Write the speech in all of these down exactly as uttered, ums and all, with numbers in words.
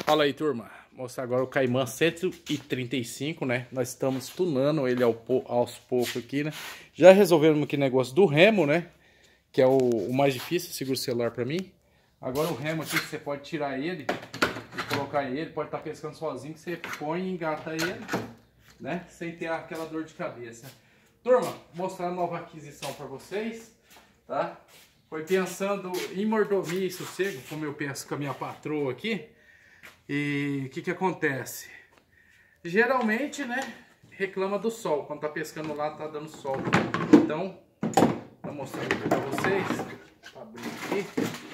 Fala aí, turma. Vou mostrar agora o Caimã cento e trinta e cinco, né? Nós estamos tunando ele ao, aos poucos aqui, né? Já resolvemos aquele negócio do remo, né? Que é o, o mais difícil, segura o celular pra mim. Agora o remo aqui, você pode tirar ele e colocar ele. Pode estar pescando sozinho, que você põe e engata ele, né? Sem ter aquela dor de cabeça. Turma, vou mostrar a nova aquisição pra vocês, tá? Foi pensando em mordomia e sossego, como eu penso com a minha patroa aqui. E o que que acontece? Geralmente, né, reclama do sol. Quando tá pescando lá, tá dando sol. Então, vou mostrar aqui pra vocês. Vou abrir aqui.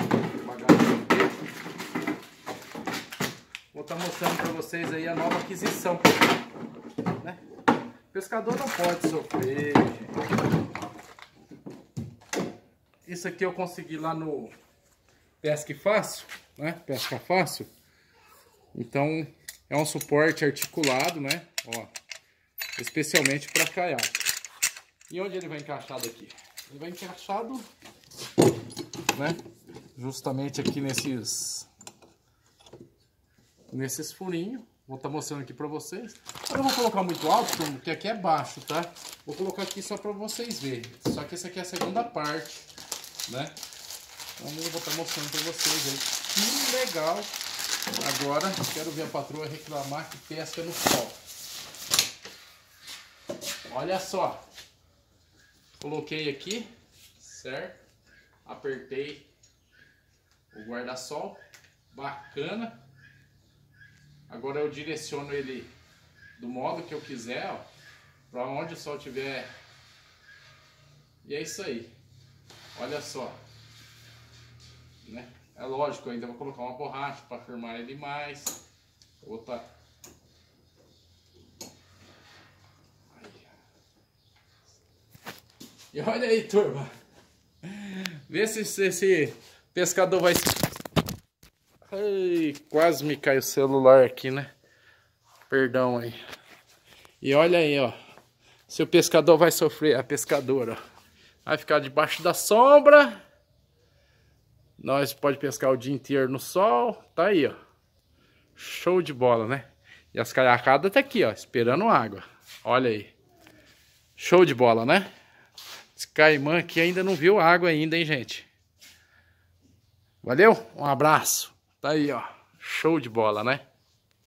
Vou estar mostrando pra vocês aí a nova aquisição, né? O pescador não pode sofrer, gente. Isso aqui eu consegui lá no Pesca Fácil, né? Pesca Fácil. Então, é um suporte articulado, né? Ó, especialmente para caiaque. E onde ele vai encaixado aqui? Ele vai encaixado, né? Justamente aqui nesses nesses furinhos. Vou estar mostrando aqui para vocês. Eu não vou colocar muito alto, porque aqui é baixo, tá? Vou colocar aqui só para vocês verem. Só que essa aqui é a segunda parte, né? Então eu vou estar mostrando para vocês aí. Que legal! Agora, quero ver a patroa reclamar que pesca no sol. Olha só. Coloquei aqui, certo? Apertei o guarda-sol. Bacana. Agora eu direciono ele do modo que eu quiser, ó. Pra onde o sol estiver. E é isso aí. Olha só. Né? É lógico, eu ainda vou colocar uma borracha para firmar ele mais. Outra. E olha aí, turma. Vê se esse pescador vai... Ai, quase me caiu o celular aqui, né? Perdão aí. E olha aí, ó. Se o pescador vai sofrer, a pescadora, ó. Vai ficar debaixo da sombra. Nós pode pescar o dia inteiro no sol. Tá aí, ó. Show de bola, né? E as caiacadas tá aqui, ó. Esperando água. Olha aí. Show de bola, né? Esse caimã aqui ainda não viu água ainda, hein, gente? Valeu? Um abraço. Tá aí, ó. Show de bola, né?